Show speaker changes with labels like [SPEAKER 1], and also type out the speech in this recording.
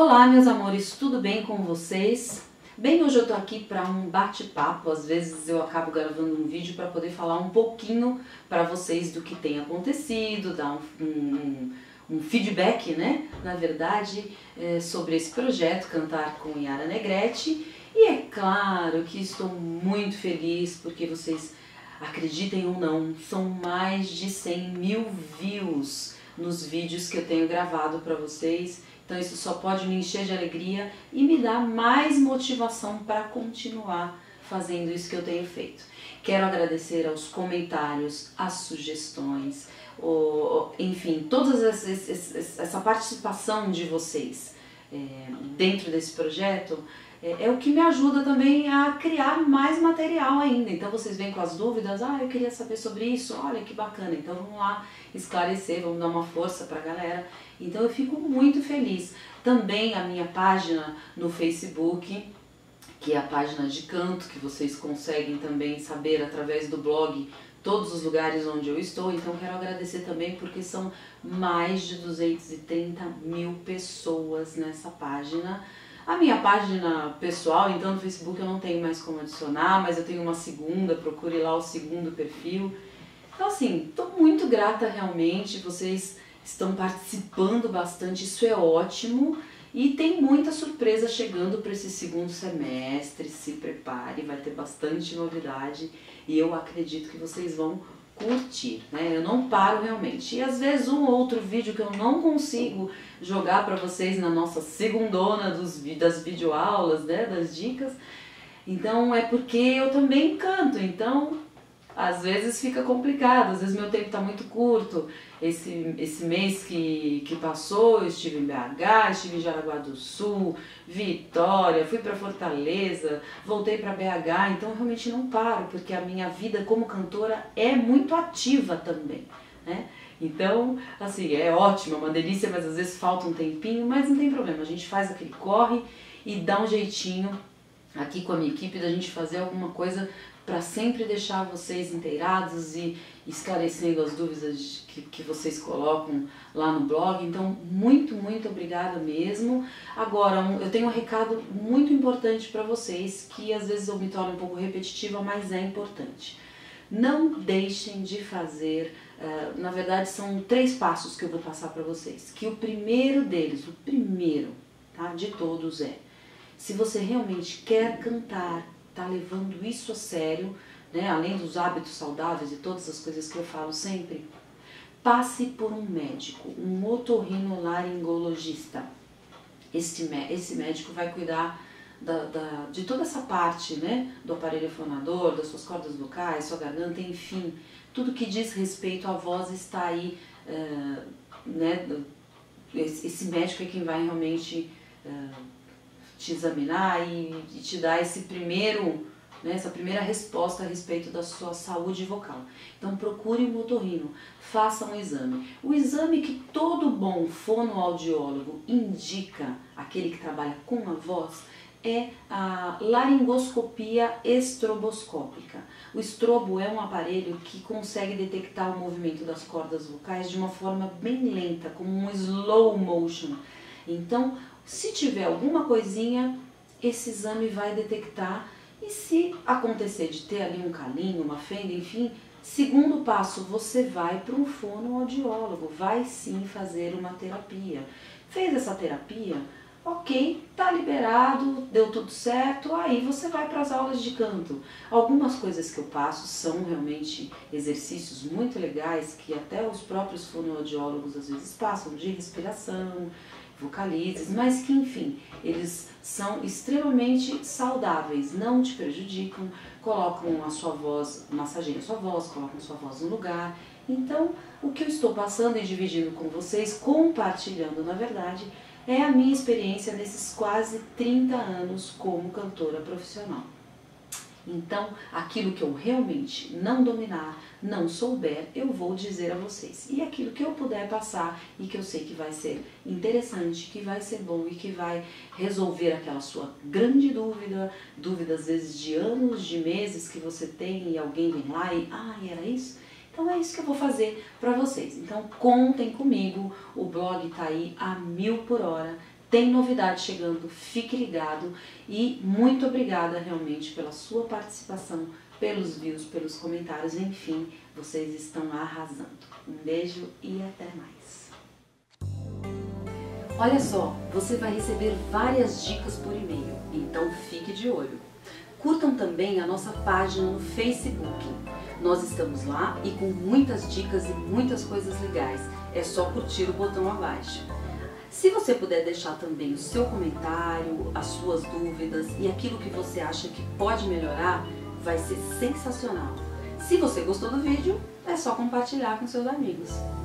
[SPEAKER 1] Olá, meus amores, tudo bem com vocês? Bem, hoje eu tô aqui para um bate-papo. Às vezes eu acabo gravando um vídeo para poder falar um pouquinho para vocês do que tem acontecido, dar um feedback, né? Na verdade, sobre esse projeto Cantar com Yara Negrete. E é claro que estou muito feliz porque vocês, acreditem ou não, são mais de 100 mil views nos vídeos que eu tenho gravado para vocês. Então isso só pode me encher de alegria e me dar mais motivação para continuar fazendo isso que eu tenho feito. Quero agradecer aos comentários, às sugestões, enfim, toda essa participação de vocês dentro desse projeto é o que me ajuda também a criar mais material ainda. Então vocês vêm com as dúvidas, eu queria saber sobre isso, olha que bacana, então vamos lá esclarecer, vamos dar uma força para a galera. Então eu fico muito feliz. Também a minha página no Facebook, que é a página de canto, que vocês conseguem também saber através do blog todos os lugares onde eu estou. Então quero agradecer também porque são mais de 230 mil pessoas nessa página. A minha página pessoal, então no Facebook eu não tenho mais como adicionar, mas eu tenho uma segunda, procure lá o segundo perfil. Então assim, estou muito grata realmente, vocês estão participando bastante, isso é ótimo. E tem muita surpresa chegando para esse segundo semestre, se prepare, vai ter bastante novidade e eu acredito que vocês vão curtir, né? Eu não paro realmente. E às vezes um ou outro vídeo que eu não consigo jogar para vocês na nossa segundona das videoaulas, né, das dicas, então é porque eu também canto, então às vezes fica complicado, às vezes meu tempo está muito curto. Esse mês que passou eu estive em BH, estive em Jaraguá do Sul, Vitória, fui para Fortaleza, voltei para BH, então eu realmente não paro, porque a minha vida como cantora é muito ativa também, né? Então, assim, é ótimo, é uma delícia, mas às vezes falta um tempinho, mas não tem problema, a gente faz aquele corre e dá um jeitinho aqui com a minha equipe da gente fazer alguma coisa para sempre deixar vocês inteirados e esclarecendo as dúvidas que vocês colocam lá no blog. Então, muito, muito obrigada mesmo. Agora, eu tenho um recado muito importante para vocês, que às vezes eu me torno um pouco repetitiva, mas é importante. Não deixem de fazer, na verdade são 3 passos que eu vou passar para vocês, que o primeiro deles, o primeiro, tá, de todos se você realmente quer cantar, tá levando isso a sério, né, além dos hábitos saudáveis e todas as coisas que eu falo sempre, passe por um médico, um otorrinolaringologista. Esse médico vai cuidar de toda essa parte, né, do aparelho fonador, das suas cordas vocais, sua garganta, enfim, tudo que diz respeito à voz está aí, né, esse médico é quem vai realmente te examinar e te dar esse primeiro, né, essa primeira resposta a respeito da sua saúde vocal. Então procure um otorrino, faça um exame. O exame que todo bom fonoaudiólogo indica, aquele que trabalha com a voz, é a laringoscopia estroboscópica. O estrobo é um aparelho que consegue detectar o movimento das cordas vocais de uma forma bem lenta, como um slow motion. Então, se tiver alguma coisinha, esse exame vai detectar, e se acontecer de ter ali um calinho, uma fenda, enfim, segundo passo, você vai para um fonoaudiólogo, vai sim fazer uma terapia. Fez essa terapia? Ok, tá liberado, deu tudo certo, aí você vai para as aulas de canto. Algumas coisas que eu passo são realmente exercícios muito legais, que até os próprios fonoaudiólogos às vezes passam, de respiração, vocalizes, mas que enfim, eles são extremamente saudáveis, não te prejudicam, colocam a sua voz, massageiam a sua voz, colocam a sua voz no lugar. Então, o que eu estou passando e dividindo com vocês, compartilhando na verdade, é a minha experiência nesses quase 30 anos como cantora profissional. Então, aquilo que eu realmente não dominar, não souber, eu vou dizer a vocês. E aquilo que eu puder passar e que eu sei que vai ser interessante, que vai ser bom e que vai resolver aquela sua grande dúvida, dúvida às vezes de anos, de meses que você tem e alguém vem lá e, era isso? Então é isso que eu vou fazer para vocês. Então contem comigo, o blog tá aí a 1000 por hora. Tem novidade chegando, fique ligado e muito obrigada realmente pela sua participação, pelos views, pelos comentários, enfim, vocês estão arrasando. Um beijo e até mais. Olha só, você vai receber várias dicas por e-mail, então fique de olho. Curtam também a nossa página no Facebook. Nós estamos lá e com muitas dicas e muitas coisas legais. É só curtir o botão abaixo. Se você puder deixar também o seu comentário, as suas dúvidas e aquilo que você acha que pode melhorar, vai ser sensacional. Se você gostou do vídeo, é só compartilhar com seus amigos.